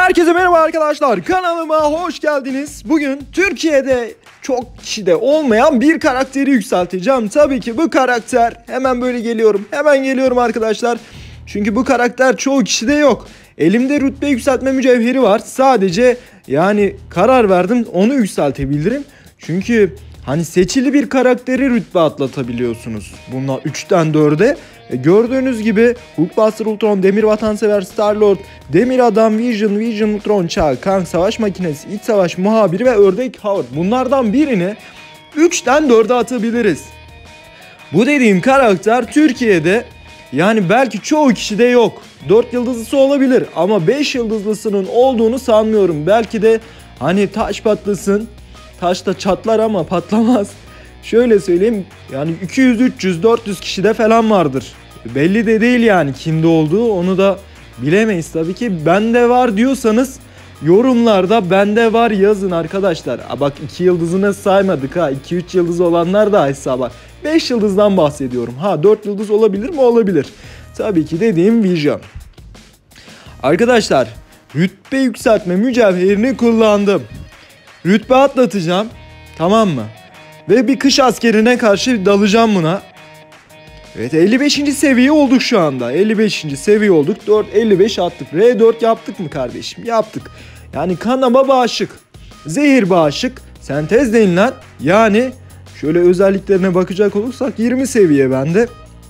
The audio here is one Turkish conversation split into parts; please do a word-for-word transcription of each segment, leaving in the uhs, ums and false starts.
Herkese merhaba arkadaşlar, kanalıma hoş geldiniz. Bugün Türkiye'de çok kişide olmayan bir karakteri yükselteceğim. Tabii ki bu karakter, hemen böyle geliyorum hemen geliyorum arkadaşlar. Çünkü bu karakter çoğu kişide yok. Elimde rütbe yükseltme mücevheri var. Sadece yani karar verdim onu yükseltebilirim. Çünkü hani seçili bir karakteri rütbe atlatabiliyorsunuz. Bunlar üçten dörde. E gördüğünüz gibi Hulkbuster Ultron, Demir Vatansever, Starlord, Demir Adam, Vision, Vision Ultron, Çağ, Kang, Savaş Makinesi, İç Savaş Muhabiri ve Ördek Howard. Bunlardan birini üçten dörde atabiliriz. Bu dediğim karakter Türkiye'de yani belki çoğu kişide yok. dört yıldızlısı olabilir ama beş yıldızlısının olduğunu sanmıyorum. Belki de hani taş patlasın. Taş da çatlar ama patlamaz. Şöyle söyleyeyim, yani iki yüz, üç yüz, dört yüz kişide falan vardır. Belli de değil yani kimde olduğu, onu da bilemeyiz tabii ki. Bende var diyorsanız yorumlarda bende var yazın arkadaşlar. Aa bak iki yıldızını saymadık ha, iki üç yıldız olanlar da hesaba. beş yıldızdan bahsediyorum. Ha dört yıldız olabilir mi? Olabilir. Tabii ki dediğim Vision. Arkadaşlar rütbe yükseltme mücevherini kullandım. Rütbe atlatacağım, tamam mı? Ve bir kış askerine karşı dalacağım buna. Evet, elli beşinci seviye olduk şu anda. elli beşinci seviye olduk. dört elli beş attık. R dört yaptık mı kardeşim? Yaptık. Yani kanama bağışık, zehir bağışık, sentez denilen, yani şöyle özelliklerine bakacak olursak yirmi seviye bende.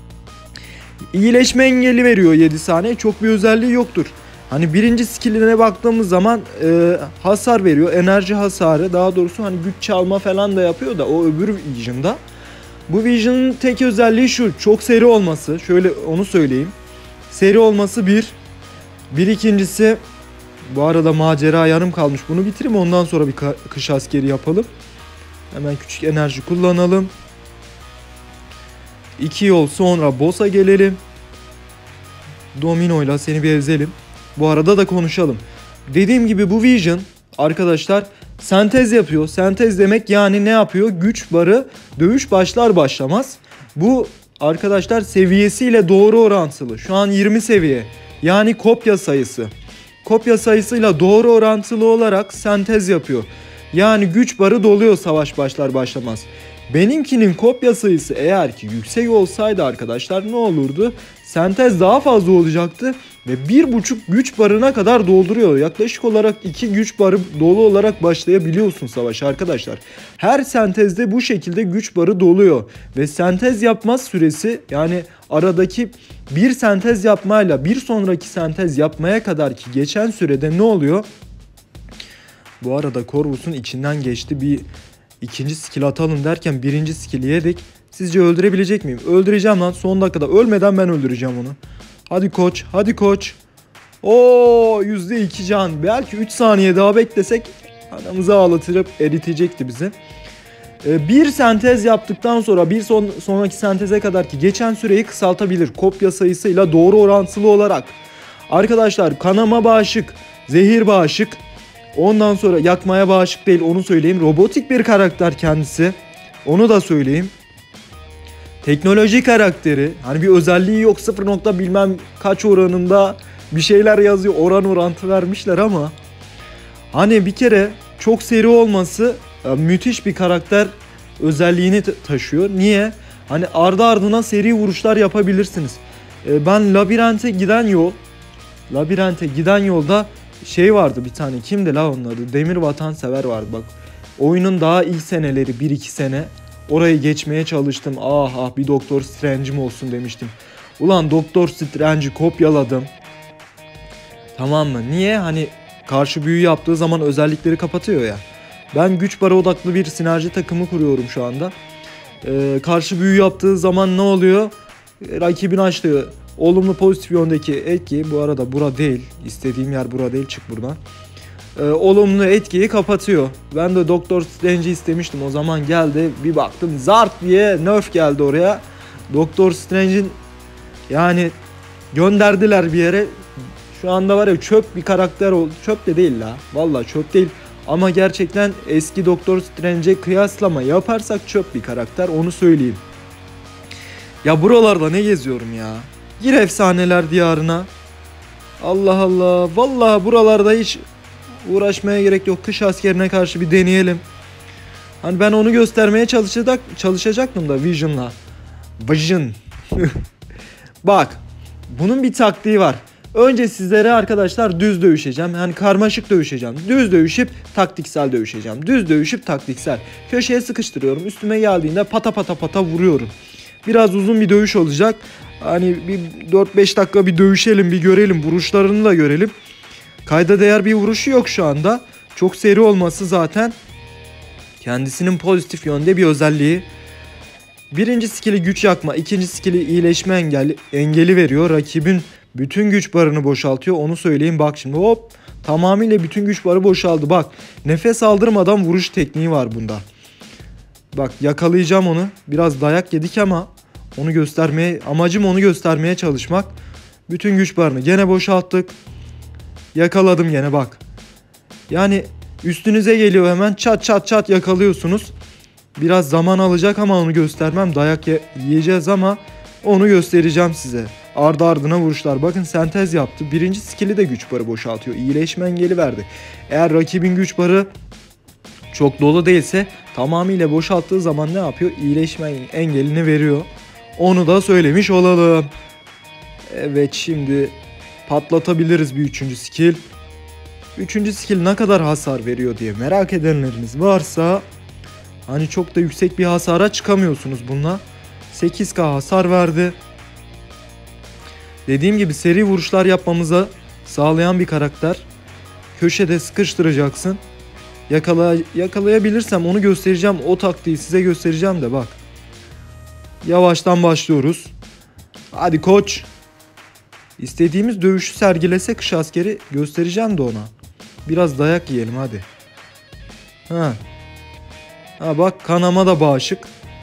İyileşme engeli veriyor yedi saniye. Çok bir özelliği yoktur. Hani birinci skilline baktığımız zaman e, hasar veriyor. Enerji hasarı, daha doğrusu hani güç çalma falan da yapıyor da o öbür Vision'da. Bu Vision'ın tek özelliği şu: çok seri olması. Şöyle onu söyleyeyim. Seri olması bir. Bir ikincisi, bu arada macera yarım kalmış. Bunu bitireyim, ondan sonra bir kış askeri yapalım. Hemen küçük enerji kullanalım. İki yol sonra boss'a gelelim. Domino'yla seni bir ezelim. Bu arada da konuşalım. Dediğim gibi bu Vision arkadaşlar sentez yapıyor. Sentez demek yani ne yapıyor? Güç barı dövüş başlar başlamaz. Bu arkadaşlar seviyesiyle doğru orantılı. Şu an yirmi seviye. Yani kopya sayısı. Kopya sayısıyla doğru orantılı olarak sentez yapıyor. Yani güç barı doluyor savaş başlar başlamaz. Benimkinin kopya sayısı eğer ki yüksek olsaydı arkadaşlar ne olurdu? Sentez daha fazla olacaktı ve bir buçuk güç barına kadar dolduruyor. Yaklaşık olarak iki güç barı dolu olarak başlayabiliyorsun savaş arkadaşlar. Her sentezde bu şekilde güç barı doluyor ve sentez yapma süresi, yani aradaki bir sentez yapmayla bir sonraki sentez yapmaya kadar ki geçen sürede ne oluyor? Bu arada Corvus'un içinden geçti, bir ikinci skill atalım derken birinci skill'i yedik. Sizce öldürebilecek miyim? Öldüreceğim lan, son dakikada. Ölmeden ben öldüreceğim onu. Hadi koç, hadi koç. Oo, yüzde iki can. Belki üç saniye daha beklesek adamızı ağlatırıp eritecekti bizi. Ee, bir sentez yaptıktan sonra bir son, sonraki senteze kadar ki geçen süreyi kısaltabilir. Kopya sayısıyla doğru orantılı olarak. Arkadaşlar kanama bağışık, zehir bağışık. Ondan sonra yakmaya bağışık değil, onu söyleyeyim. Robotik bir karakter kendisi. Onu da söyleyeyim. Teknoloji karakteri. Hani bir özelliği yok, sıfır nokta bilmem kaç oranında bir şeyler yazıyor. Oran orantı vermişler ama hani bir kere çok seri olması müthiş bir karakter özelliğini taşıyor. Niye? Hani ardı ardına seri vuruşlar yapabilirsiniz. Ben labirente giden yol labirente giden yolda şey vardı bir tane, kimdi la onun adı? Demir Vatansever vardı bak. Oyunun daha ilk seneleri, bir iki sene orayı geçmeye çalıştım. Ah ah bir Doktor Strange'im olsun demiştim. Ulan Doktor Strange'i kopyaladım. Tamam mı? Niye? Hani karşı büyü yaptığı zaman özellikleri kapatıyor ya. Ben güç bara odaklı bir sinerji takımı kuruyorum şu anda. Ee, karşı büyü yaptığı zaman ne oluyor? Rakibin açtığı olumlu pozitif yöndeki etki, bu arada bura değil, istediğim yer bura değil, çık buradan. Ee, olumlu etkiyi kapatıyor. Ben de Doktor Strange'i istemiştim, o zaman geldi, bir baktım zart diye nerf geldi oraya. Doktor Strange'in yani gönderdiler bir yere. Şu anda var ya, çöp bir karakter oldu. Çöp de değil la, vallahi çöp değil. Ama gerçekten eski Doktor Strange'e kıyaslama yaparsak çöp bir karakter, onu söyleyeyim. Ya buralarda ne geziyorum ya? Gir efsaneler diyarına. Allah Allah. Vallahi buralarda hiç uğraşmaya gerek yok. Kış askerine karşı bir deneyelim. Hani ben onu göstermeye çalışacak, çalışacaktım da Vision'la. Vision. Bak. Bunun bir taktiği var. Önce sizlere arkadaşlar düz dövüşeceğim. Yani karmaşık dövüşeceğim. Düz dövüşüp taktiksel dövüşeceğim. Düz dövüşüp taktiksel. Köşeye sıkıştırıyorum. Üstüme geldiğinde pata pata pata vuruyorum. Biraz uzun bir dövüş olacak. Hani bir dört beş dakika bir dövüşelim, bir görelim. Vuruşlarını da görelim. Kayda değer bir vuruşu yok şu anda. Çok seri olması zaten kendisinin pozitif yönde bir özelliği. Birinci skill'i güç yakma, ikinci skill'i iyileşme engeli, engeli veriyor. Rakibin bütün güç barını boşaltıyor. Onu söyleyeyim bak şimdi hop. Tamamıyla bütün güç barı boşaldı. Bak nefes aldırmadan vuruş tekniği var bunda. Bak yakalayacağım onu. Biraz dayak yedik ama onu göstermeye, amacım onu göstermeye çalışmak. Bütün güç barını gene boşalttık. Yakaladım gene bak. Yani üstünüze geliyor hemen çat çat çat yakalıyorsunuz. Biraz zaman alacak ama onu göstermem. Dayak yiyeceğiz ama onu göstereceğim size. Ardı ardına vuruşlar. Bakın sentez yaptı. Birinci skill'i de güç barı boşaltıyor. İyileşme engeli verdi. Eğer rakibin güç barı çok dolu değilse tamamıyla boşalttığı zaman ne yapıyor? İyileşme engelini veriyor. Onu da söylemiş olalım. Evet şimdi patlatabiliriz bir üçüncü skill. Üçüncü skill ne kadar hasar veriyor diye merak edenleriniz varsa hani çok da yüksek bir hasara çıkamıyorsunuz bununla. sekiz K hasar verdi. Dediğim gibi seri vuruşlar yapmamıza sağlayan bir karakter. Köşede sıkıştıracaksın. Yakala, yakalayabilirsem onu göstereceğim. O taktiği size göstereceğim de bak. Yavaştan başlıyoruz. Hadi koç. İstediğimiz dövüşü sergilese kış askeri göstereceğim de ona. Biraz dayak yiyelim hadi. Ha. Ha bak kanama da bağışık.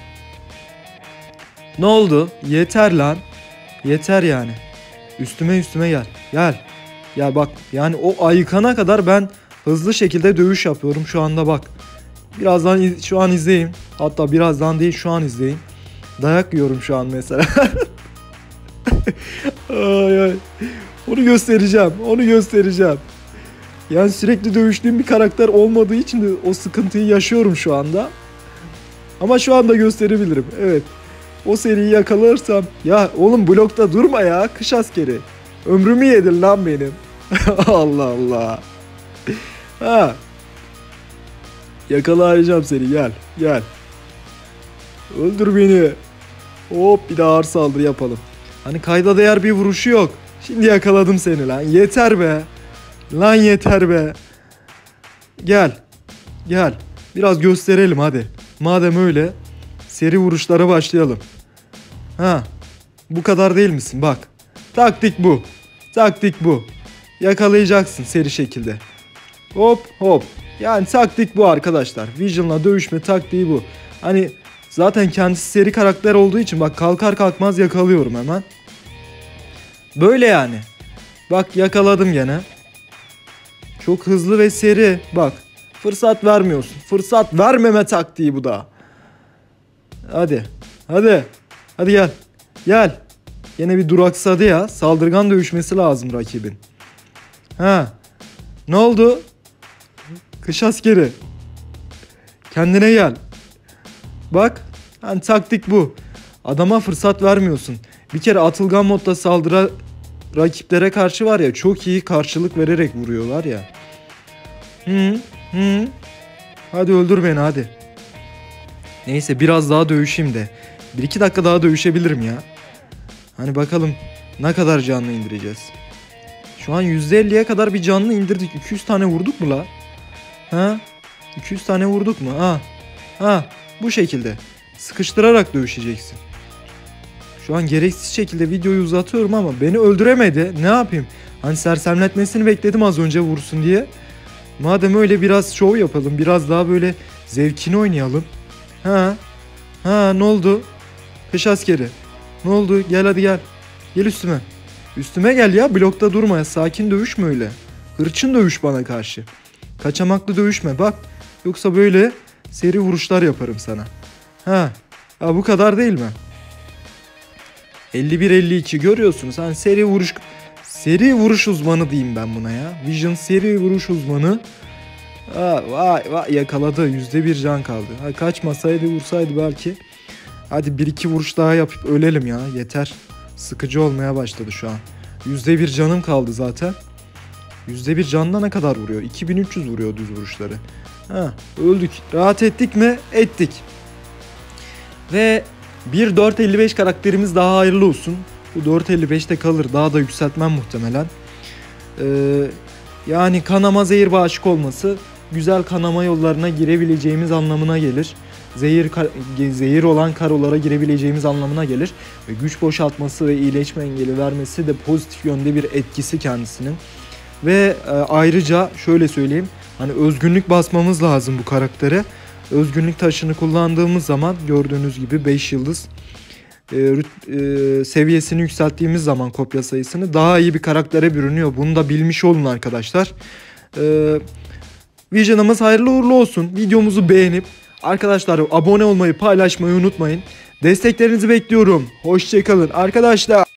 Ne oldu? Yeter lan. Yeter yani. Üstüme üstüme gel. Gel. Ya bak yani o ayıkana kadar ben hızlı şekilde dövüş yapıyorum şu anda bak. Birazdan iz- şu an izleyin. Hatta birazdan değil şu an izleyin. Dayak yiyorum şu an mesela. Ay ay. Onu göstereceğim. Onu göstereceğim. Yani sürekli dövüştüğüm bir karakter olmadığı için de o sıkıntıyı yaşıyorum şu anda. Ama şu anda gösterebilirim. Evet. O seriyi yakalarsam. Ya oğlum blokta durma ya. Kış askeri. Ömrümü yedin lan benim. Allah Allah. Ha. Yakalayacağım seni. Gel. Gel. Öldür beni. Hop bir daha ağır saldırı yapalım. Hani kayda değer bir vuruşu yok. Şimdi yakaladım seni lan. Yeter be. Lan yeter be. Gel. Gel. Biraz gösterelim hadi. Madem öyle. Seri vuruşlara başlayalım. Ha. Bu kadar değil misin? Bak. Taktik bu. Taktik bu. Yakalayacaksın seri şekilde. Hop hop. Yani taktik bu arkadaşlar. Vision'la dövüşme taktiği bu. Hani zaten kendisi seri karakter olduğu için bak kalkar kalkmaz yakalıyorum hemen. Böyle yani. Bak yakaladım gene. Çok hızlı ve seri. Bak fırsat vermiyorsun. Fırsat vermeme taktiği bu da. Hadi. Hadi. Hadi gel. Gel. Yine bir duraksadı ya. Saldırgan dövüşmesi lazım rakibin. Ha. Ne oldu? Kış askeri. Kendine gel. Bak. Hani taktik bu. Adama fırsat vermiyorsun. Bir kere atılgan modda saldıra rakiplere karşı var ya çok iyi karşılık vererek vuruyorlar ya. Hı hı. Hadi öldür beni hadi. Neyse biraz daha dövüşeyim de. bir iki dakika daha dövüşebilirim ya. Hani bakalım ne kadar canlı indireceğiz. Şu an yüzde elliye kadar bir canlı indirdik. iki yüz tane vurduk mu la? Ha? iki yüz tane vurduk mu? Ha. Ha. Bu şekilde. Sıkıştırarak dövüşeceksin. Şu an gereksiz şekilde videoyu uzatıyorum ama beni öldüremedi. Ne yapayım? Hani sersemletmesini bekledim az önce vursun diye. Madem öyle biraz şov yapalım. Biraz daha böyle zevkini oynayalım. Ha. Ha ne oldu? Kış askeri. Ne oldu? Gel hadi gel. Gel üstüme. Üstüme gel ya. Blokta durma ya. Sakin dövüşme öyle. Hırçın dövüş bana karşı. Kaçamaklı dövüşme bak. Yoksa böyle seri vuruşlar yaparım sana. Ha. Ha bu kadar değil mi? elli bir elli iki görüyorsunuz. Hani seri vuruş Seri vuruş uzmanı diyeyim ben buna ya. Vision seri vuruş uzmanı. Aa, vay vay yakaladı. yüzde bir can kaldı. Ha, kaçmasaydı vursaydı belki. Hadi bir iki vuruş daha yapıp ölelim ya. Yeter. Sıkıcı olmaya başladı şu an. yüzde bir canım kaldı zaten. yüzde bir canla ne kadar vuruyor? iki bin üç yüz vuruyor düz vuruşları. Ha, öldük. Rahat ettik mi? Ettik. Ve bir dört elli beş karakterimiz daha hayırlı olsun. Bu dört elli beşte kalır. Daha da yükseltmem muhtemelen. Ee, yani kanama zehir bağışık olması güzel kanama yollarına girebileceğimiz anlamına gelir. Zehir, zehir olan karolara girebileceğimiz anlamına gelir. Ve güç boşaltması ve iyileşme engeli vermesi de pozitif yönde bir etkisi kendisinin. Ve e, ayrıca şöyle söyleyeyim. Hani özgünlük basmamız lazım bu karaktere. Özgünlük taşını kullandığımız zaman gördüğünüz gibi beş yıldız e, e, seviyesini yükselttiğimiz zaman kopya sayısını daha iyi bir karaktere bürünüyor. Bunu da bilmiş olun arkadaşlar. E, Vision'ımız hayırlı uğurlu olsun. Videomuzu beğenip arkadaşlar abone olmayı, paylaşmayı unutmayın. Desteklerinizi bekliyorum. Hoşçakalın arkadaşlar.